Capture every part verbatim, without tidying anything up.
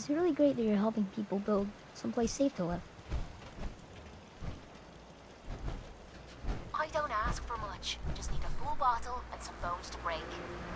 It's really great that you're helping people build someplace safe to live. I don't ask for much. Just need a full bottle and some bones to break.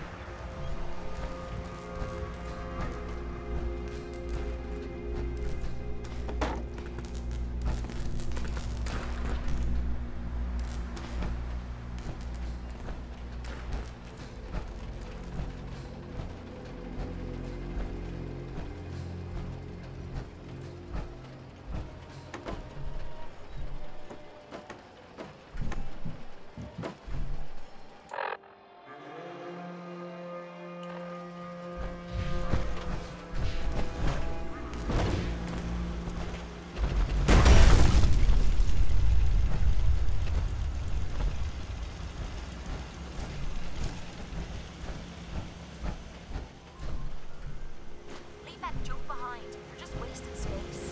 Leave that junk behind. You're just wasting space.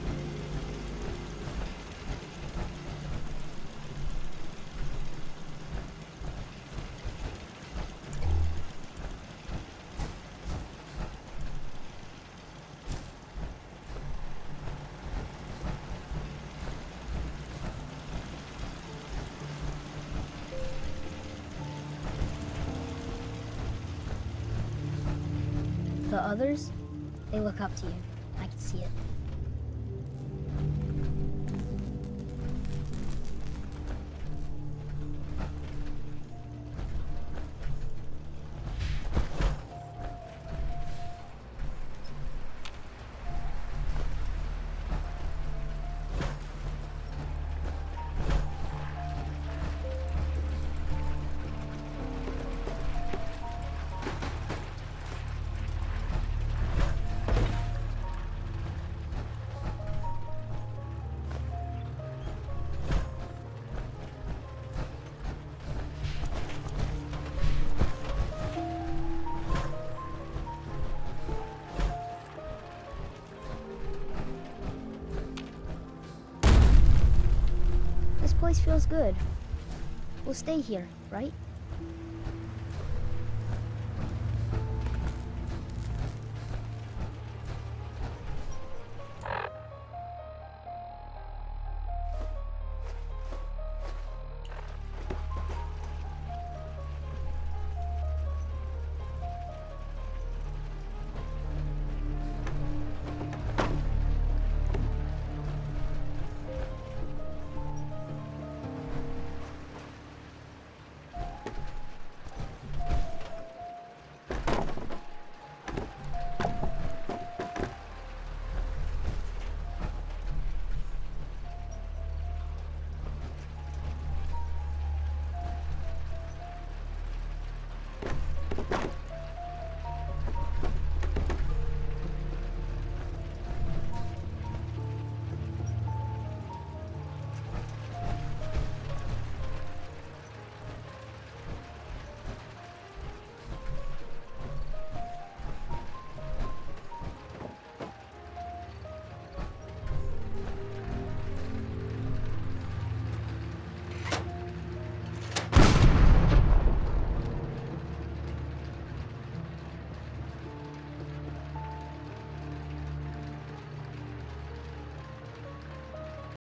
The others, they look up to you. I can see it. This place feels good. We'll stay here, right?